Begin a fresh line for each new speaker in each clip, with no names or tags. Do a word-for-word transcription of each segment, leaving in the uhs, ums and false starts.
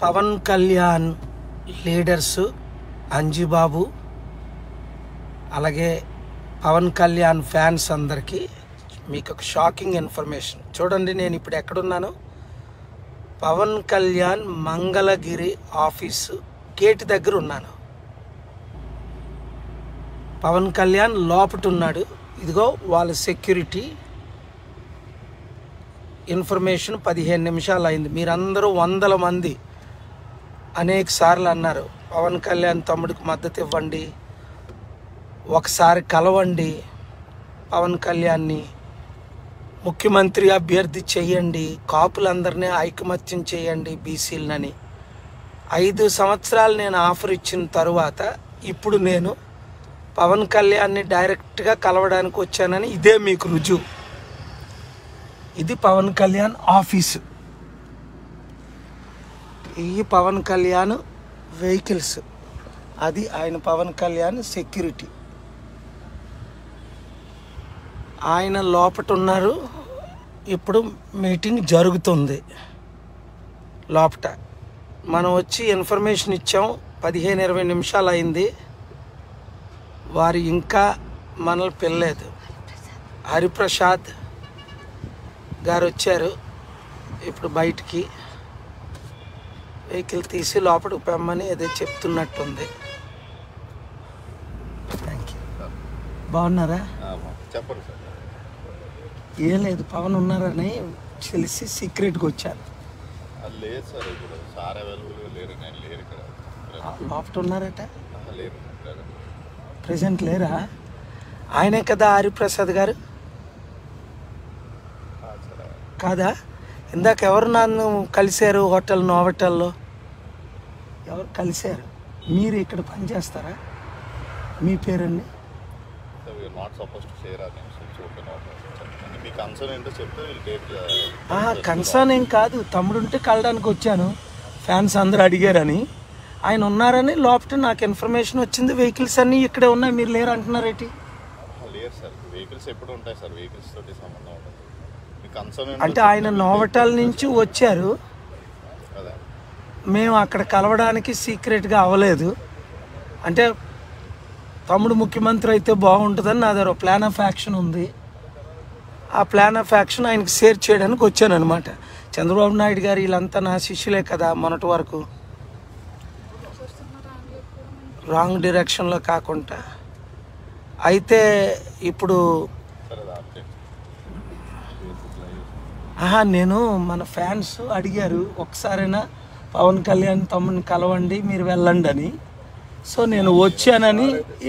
Pawan Kalyan leaders Anjibabu అలాగే Pawan Kalyan fans అందరికీ మీకు ఒక షాకింగ్ ఇన్ఫర్మేషన్. చూడండి, నేను ఇప్పుడు ఎక్కడున్నాను. పవన్ కళ్యాణ్ మంగళగిరి ఆఫీసు గేట్ దగ్గర ఉన్నాను. పవన్ కళ్యాణ్ లోపట ఉన్నాడు. ఇదిగో వాళ్ళ సెక్యూరిటీ. ఇన్ఫర్మేషన్ పదిహేను నిమిషాలు అయింది. మీరందరూ వందల మంది అనేక సార్లు అన్నారు పవన్ కళ్యాణ్ తమ్ముడికి మద్దతు ఇవ్వండి, ఒకసారి కలవండి, పవన్ కళ్యాణ్ని ముఖ్యమంత్రి అభ్యర్థి చేయండి, కాపులందరినీ ఐకమత్యం చేయండి బీసీలని. ఐదు సంవత్సరాలు నేను ఆఫర్ ఇచ్చిన తరువాత ఇప్పుడు నేను పవన్ కళ్యాణ్ని డైరెక్ట్గా కలవడానికి వచ్చానని ఇదే మీకు రుజువు. ఇది పవన్ కళ్యాణ్ ఆఫీసు, ఈ పవన్ కళ్యాణ్ వెహికల్స్, అది ఆయన పవన్ కళ్యాణ్ సెక్యూరిటీ. ఆయన లోపట ఉన్నారు. ఇప్పుడు మీటింగ్ జరుగుతుంది లోపట. మనం వచ్చి ఇన్ఫర్మేషన్ ఇచ్చాం. పదిహేను ఇరవై నిమిషాలు అయింది. వారు ఇంకా మనల్ని పిల్లలేదు. హరిప్రసాద్ గారు వచ్చారు. ఇప్పుడు బయటికి వెహికల్ తీసి లోపలికి పెమ్మని ఏదో చెప్తున్నట్టుంది. Thank you. బాగున్నారా?
చెప్పండి సార్.
ఏం లేదు, పవన్ ఉన్నారని తెలిసి సీక్రెట్గా వచ్చాను.
లేదు సార్, ఇప్పుడు సార్ అవైలబుల్గా లేరు. నేను లేరు ఇక్కడ.
లోపల ఉన్నారట?
లేరు,
ప్రెసెంట్ లేరా? ఆయనే కదా హరిప్రసాద్ గారు? కాదా? ఇందాక ఎవరు నన్ను కలిశారు హోటల్ నోవటల్లో? ఎవరు కలిశారు? మీరు ఇక్కడ పనిచేస్తారా? మీ పేరండి? కన్సర్న్ ఏం కాదు, తమ్ముడు ఉంటే కలడానికి వచ్చాను. ఫ్యాన్స్ అందరూ అడిగారని, ఆయన ఉన్నారని లోపల నాకు ఇన్ఫర్మేషన్ వచ్చింది. వెహికల్స్ అన్నీ ఇక్కడే ఉన్నాయి, మీరు లేరు అంటున్నారేంటి?
లేరు సార్, వెహికల్స్ ఎప్పుడు ఉంటాయి సార్, వెహికల్స్ తోటి సంబంధం ఉంటుంది.
అంటే ఆయన నోవటల్ నుంచి వచ్చారు, మేము అక్కడ కలవడానికి సీక్రెట్గా అవ్వలేదు. అంటే తమ్ముడు ముఖ్యమంత్రి అయితే బాగుంటుందని నా దగ్గర ప్లాన్ ఆఫ్ యాక్షన్ ఉంది. ఆ ప్లాన్ ఆఫ్ యాక్షన్ ఆయనకి షేర్ చేయడానికి వచ్చాను అనమాట. చంద్రబాబు నాయుడు గారు వీళ్ళంతా నా శిష్యులే కదా మొన్నటి వరకు. రాంగ్ డైరెక్షన్లో కాకుండా అయితే ఇప్పుడు ఆహా నేను మన ఫ్యాన్స్ అడిగారు ఒకసారైనా పవన్ కళ్యాణ్ తమ్ముని కలవండి, మీరు వెళ్ళండి అని. సో నేను వచ్చానని.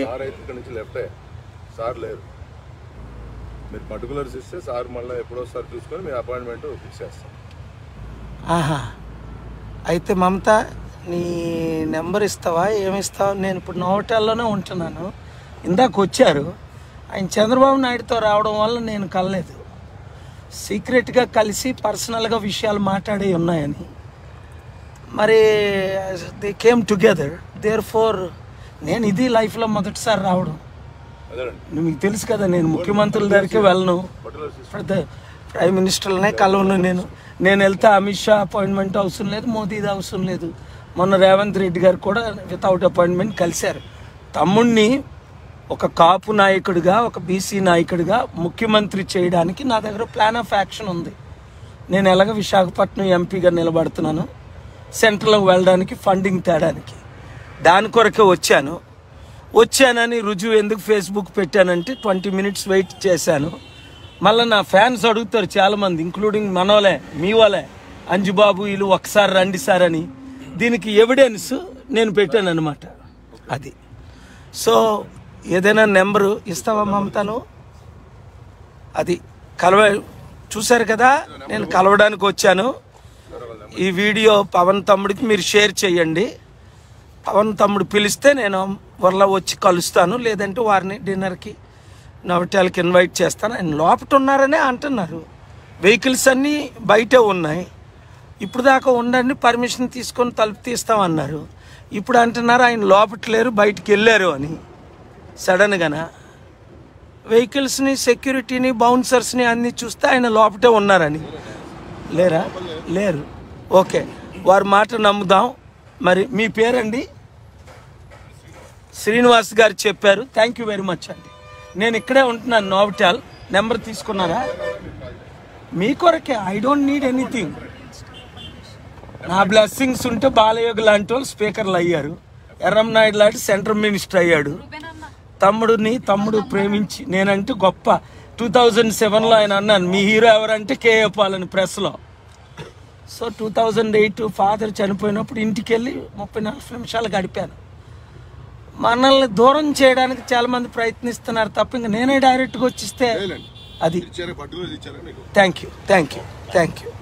సార్ లేరు, మీరు పర్టికులర్స్ ఇస్తే సార్ మళ్ళీ ఎప్పుడోసారి చూసుకొని మీ అపాయింట్మెంట్ ఫిక్స్ చేస్తాం.
ఆహా, అయితే మమత నీ నెంబర్ ఇస్తావా? ఏమిస్తావా? నేను ఇప్పుడు నోవటల్లోనే ఉంటున్నాను. ఇందాక వచ్చారు ఆయన చంద్రబాబు నాయుడుతో రావడం వల్ల నేను కలలేదు. సీక్రెట్గా కలిసి పర్సనల్గా విషయాలు మాట్లాడే ఉన్నాయని. మరి they came together. Therefore నేను ఇది లైఫ్లో మొదటిసారి రావడం. మీకు తెలుసు కదా, నేను ముఖ్యమంత్రుల దగ్గరికి వెళ్ళను, ప్రైమ్ మినిస్టర్లనే కలవను. నేను నేను వెళ్తే అమిత్ షా అపాయింట్మెంట్ అవసరం లేదు, మోదీది అవసరం లేదు. మొన్న రేవంత్ రెడ్డి గారు కూడా వితౌట్ అపాయింట్మెంట్ కలిశారు. తమ్ముడిని ఒక కాపు నాయకుడిగా, ఒక బీసీ నాయకుడిగా ముఖ్యమంత్రి చేయడానికి నా దగ్గర ప్లాన్ ఆఫ్ యాక్షన్ ఉంది. నేను ఎలాగ విశాఖపట్నం ఎంపీగా నిలబడుతున్నాను, సెంట్రల్కి వెళ్ళడానికి ఫండింగ్ తేడానికి. దాని కొరకే వచ్చాను. వచ్చానని రుజువు ఎందుకు ఫేస్బుక్ పెట్టానంటే ట్వంటీ మినిట్స్ వెయిట్ చేశాను. మళ్ళీ నా ఫ్యాన్స్ అడుగుతారు చాలామంది, ఇంక్లూడింగ్ మనోలే, మీ వాళ్ళే, అంజుబాబు వీళ్ళు ఒకసారి రండి సార్ అని. దీనికి ఎవిడెన్స్ నేను పెట్టాను అనమాట. అది సో ఏదైనా నెంబరు ఇస్తావా మమతను? అది కలవ చూశారు కదా, నేను కలవడానికి వచ్చాను. ఈ వీడియో పవన్ తమ్ముడికి మీరు షేర్ చేయండి. పవన్ తమ్ముడు పిలిస్తే నేను వర్లా వచ్చి కలుస్తాను, లేదంటే వారిని డిన్నర్కి నవటాలకి ఇన్వైట్ చేస్తాను. ఆయన లోపట ఉన్నారనే అంటున్నారు. వెహికల్స్ అన్నీ బయటే ఉన్నాయి. ఇప్పుడు దాకా ఉండండి, పర్మిషన్ తీసుకొని తలుపు తీస్తామన్నారు. ఇప్పుడు అంటున్నారు ఆయన లోపట లేరు, బయటికి వెళ్ళారు అని. సడన్గానా వెహికల్స్ని, సెక్యూరిటీని, బౌన్సర్స్ని అన్నీ చూస్తే ఆయన లోపటే ఉన్నారని. లేరా? లేరు. ఓకే, వారి మాట నమ్ముదాం. మరి మీ పేరండి? శ్రీనివాస్ గారు చెప్పారు. థ్యాంక్ యూ వెరీ మచ్ అండి. నేను ఇక్కడే ఉంటున్నాను, నోవటాల్. నెంబర్ తీసుకున్నారా? మీ కొరకే. I don't need anything. నా బ్లెస్సింగ్స్ ఉంటే బాలయోగి లాంటి వాళ్ళు స్పీకర్లు అయ్యారు, ఎర్రంనాయుడు లాంటి సెంట్రల్ మినిస్టర్ అయ్యాడు. తమ్ముడిని తమ్ముడు ప్రేమించి నేనంటే గొప్ప. టూ థౌజండ్ సెవెన్లో ఆయన అన్నాను, మీ హీరో ఎవరంటే కేఏ పాల్ అని ప్రెస్లో. So two thousand eight father చనిపోయినప్పుడు ఇంటికి వెళ్ళి ముప్పై నలభై నిమిషాలు గడిపాను. మనల్ని దూరం చేయడానికి చాలా మంది ప్రయత్నిస్తున్నారు తప్ప ఇంకా నేనే డైరెక్ట్గా వచ్చిస్తే అది. Thank you thank you thank you.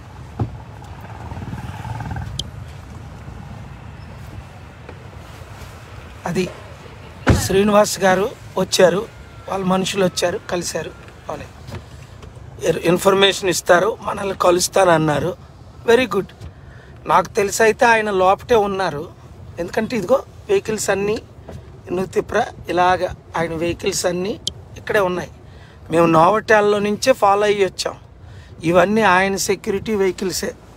అది శ్రీనివాస్ గారు వచ్చారు, వాళ్ళ మనుషులు వచ్చారు, కలిశారు. అవునే ఇన్ఫర్మేషన్ ఇస్తారు, మనల్ని కలుస్తానన్నారు. Very good. నాకు తెలిసి అయితే ఆయన లోపటే ఉన్నారు. ఎందుకంటే ఇదిగో వెహికల్స్ అన్నీ నూతిప్ర ఇలాగ ఆయన వెహికల్స్ అన్నీ ఇక్కడే ఉన్నాయి. మేము నోవటాల్లో నుంచే ఫాలో అయ్యి వచ్చాం. ఇవన్నీ ఆయన సెక్యూరిటీ వెహికల్సే.